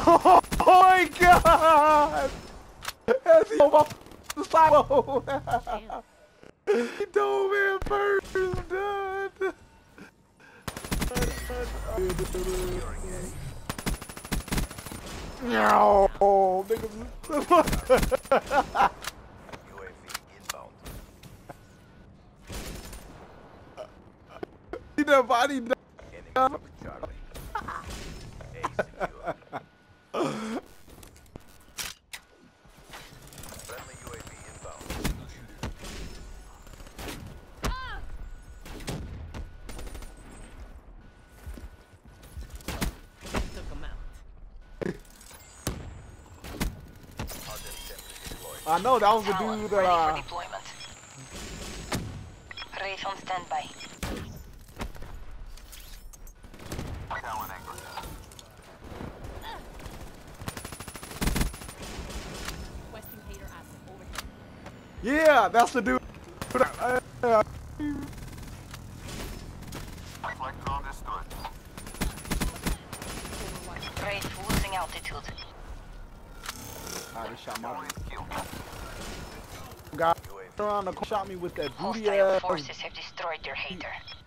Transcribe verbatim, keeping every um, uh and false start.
Oh my god! As he off the silo. He told me at first, done. No, niggas. U A V inbound. He done body Enemy dropping Charlie. A secure. Friendly U A V inbound. Took him out. Hostile sentry deployed. I know that was the Talon, dude ready that for uh, deployment. Wraith on standby. Talon anchor. Westing Hater asset overhead. yeah, that's the dude. Uh, uh, Reflector understood. Wraith losing altitude. I just shot my Kill. guy around the corner, shot me with that booty Hostile ass. forces have destroyed your hater.